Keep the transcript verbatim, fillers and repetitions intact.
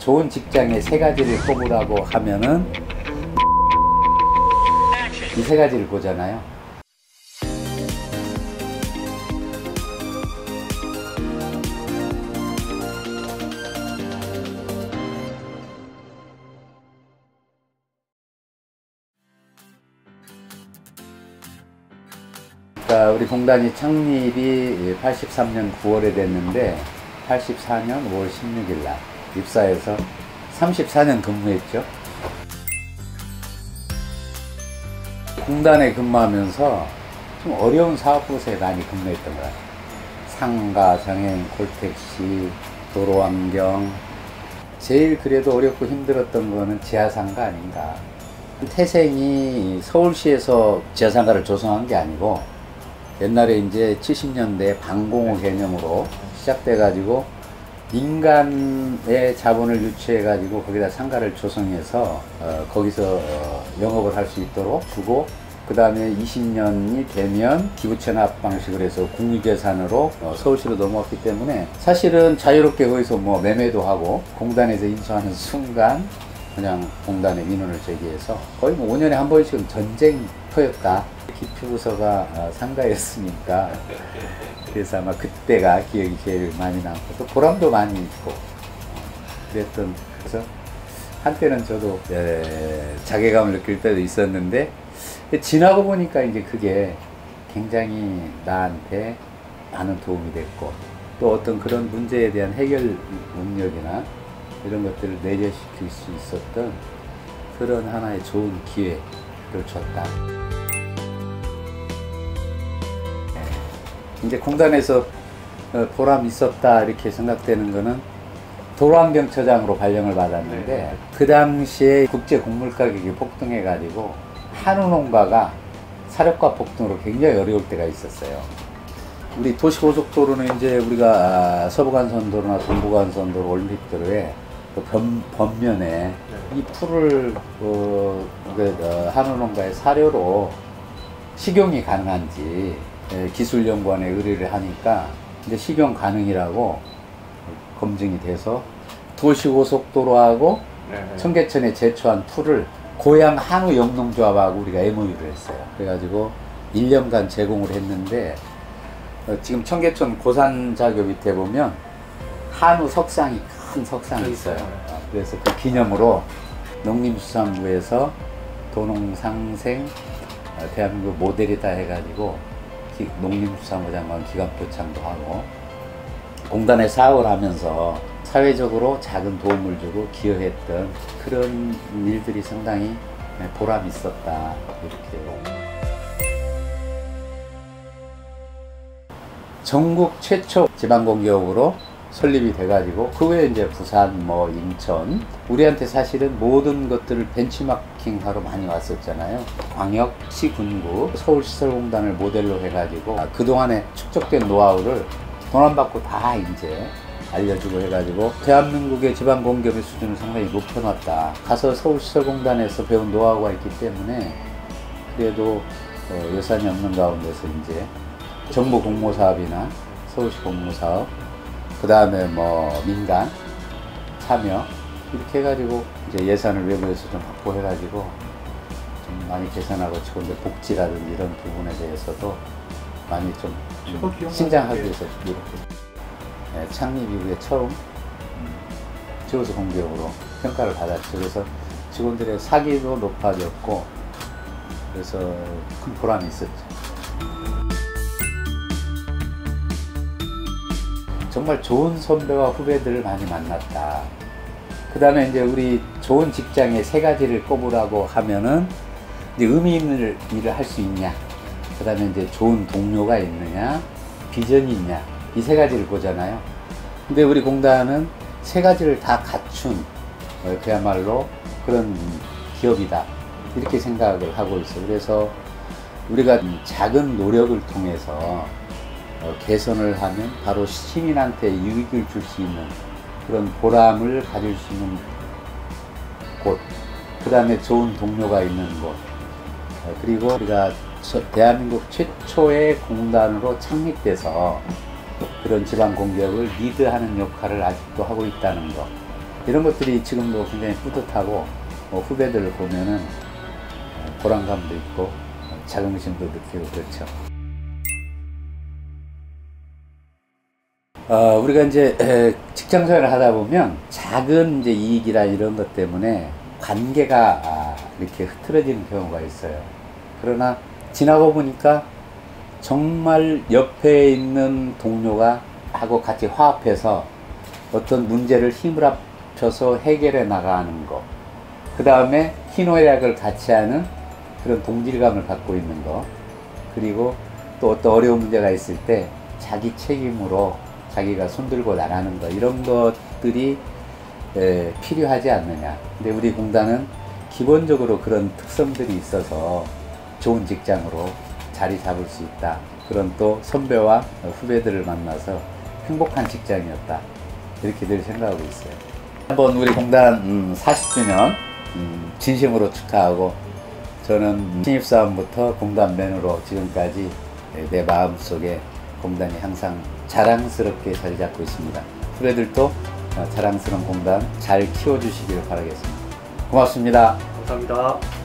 좋은 직장의 세 가지를 꼽으라고 하면은 이 세 가지를 보잖아요. 그러니까 우리 공단이 창립이 팔십삼 년 구월에 됐는데 팔십사 년 오월 십육일 날 입사해서 삼십사 년 근무했죠. 공단에 근무하면서 좀 어려운 사업부서에 많이 근무했던 것 같아요. 상가, 장애인, 콜택시, 도로환경. 제일 그래도 어렵고 힘들었던 거는 지하상가 아닌가. 태생이 서울시에서 지하상가를 조성한 게 아니고 옛날에 이제 칠십 년대 방공호 개념으로 시작돼 가지고 민간의 자본을 유치해 가지고 거기다 상가를 조성해서 어, 거기서 어, 영업을 할 수 있도록 두고, 그 다음에 이십 년이 되면 기부채납 방식으로 해서 국유재산으로 어, 서울시로 넘어왔기 때문에 사실은 자유롭게 거기서 뭐 매매도 하고 공단에서 인수하는 순간 그냥 공단의 민원을 제기해서 거의 뭐 오 년에 한 번씩은 전쟁터였다. 기표부서가 어, 상가였으니까 그래서 아마 그때가 기억이 제일 많이 남고 또 보람도 많이 있고 그랬던. 그래서 한때는 저도 에, 자괴감을 느낄 때도 있었는데 지나고 보니까 이제 그게 굉장히 나한테 많은 도움이 됐고 또 어떤 그런 문제에 대한 해결 능력이나 이런 것들을 내려시킬 수 있었던 그런 하나의 좋은 기회를 줬다. 이제 공단에서 보람 있었다 이렇게 생각되는 거는 도로환경처장으로 발령을 받았는데 그 당시에 국제 곡물 가격이 폭등해 가지고 한우 농가가 사료가 폭등으로 굉장히 어려울 때가 있었어요. 우리 도시고속도로는 이제 우리가 서부간선도로나 동부간선도로, 올림픽도로에 그 변, 변면에 이 풀을 어, 그, 어, 한우 농가의 사료로 식용이 가능한지 기술연구원에 의뢰를 하니까 이제 식용 가능이라고 검증이 돼서 도시고속도로하고 네네. 청계천에 제초한 풀을 고양 한우 영농조합하고 우리가 엠오유를 했어요. 그래가지고 일 년간 제공을 했는데 어, 지금 청계천 고산자교 밑에 보면 한우 석상이 큰 석상이 있어요. 어, 그래서 그 기념으로 농림수산부에서 도농상생 어, 대한민국 모델이다 해가지고 농림수산부 장관 기관 표창도 하고 공단에 사업을 하면서 사회적으로 작은 도움을 주고 기여했던 그런 일들이 상당히 보람이 있었다. 이렇게. 전국 최초 지방공기업으로 설립이 돼가지고 그 외에 이제 부산, 뭐 인천, 우리한테 사실은 모든 것들을 벤치마킹하러 많이 왔었잖아요. 광역, 시군구, 서울시설공단을 모델로 해가지고 아, 그동안에 축적된 노하우를 돈 안 받고 다 이제 알려주고 해가지고 대한민국의 지방공기업의 수준을 상당히 높여놨다. 가서 서울시설공단에서 배운 노하우가 있기 때문에 그래도 어, 예산이 없는 가운데서 이제 정부 공모사업이나 서울시 공모사업, 그 다음에 뭐 민간 참여 이렇게 해가지고 이제 예산을 외부에서 좀 확보해가지고 좀 많이 개선하고 직원들 복지라든지 이런 부분에 대해서도 많이 좀 신장하기 위해서 이렇게 네, 창립 이후에 처음 음, 지오스 공기업으로 평가를 받았죠. 그래서 직원들의 사기도 높아졌고 그래서 큰 보람이 있었죠. 정말 좋은 선배와 후배들을 많이 만났다. 그 다음에 이제 우리 좋은 직장의 세 가지를 꼽으라고 하면은 이제 의미 있는 일을 할 수 있냐, 그 다음에 이제 좋은 동료가 있느냐, 비전이 있냐, 이 세 가지를 보잖아요. 근데 우리 공단은 세 가지를 다 갖춘 어, 그야말로 그런 기업이다 이렇게 생각을 하고 있어요. 그래서 우리가 작은 노력을 통해서 어, 개선을 하면 바로 시민한테 이익을 줄 수 있는 그런 보람을 가질 수 있는 곳, 그 다음에 좋은 동료가 있는 곳, 어, 그리고 우리가 대한민국 최초의 공단으로 창립돼서 그런 지방공기업을 리드하는 역할을 아직도 하고 있다는 것, 이런 것들이 지금도 굉장히 뿌듯하고 뭐 후배들을 보면은 보람감도 있고 자긍심도 느끼고 그렇죠. 어, 우리가 이제 직장 생활을 하다 보면 작은 이제 이익이나 이런 것 때문에 관계가 아, 이렇게 흐트러지는 경우가 있어요. 그러나 지나고 보니까 정말 옆에 있는 동료가 하고 같이 화합해서 어떤 문제를 힘을 합쳐서 해결해 나가는 거, 그 다음에 희노애락을 같이 하는 그런 동질감을 갖고 있는 거, 그리고 또 어떤 어려운 문제가 있을 때 자기 책임으로 자기가 손들고 나가는 거, 이런 것들이 에, 필요하지 않느냐. 근데 우리 공단은 기본적으로 그런 특성들이 있어서 좋은 직장으로 자리 잡을 수 있다. 그런 또 선배와 후배들을 만나서 행복한 직장이었다. 이렇게 늘 생각하고 있어요. 한번 우리 공단 음, 사십 주년 음, 진심으로 축하하고, 저는 신입사원부터 공단맨으로 지금까지 내 마음속에 공단이 항상 자랑스럽게 자리 잡고 있습니다. 후배들도 자랑스러운 공단 잘 키워주시길 바라겠습니다. 고맙습니다. 감사합니다.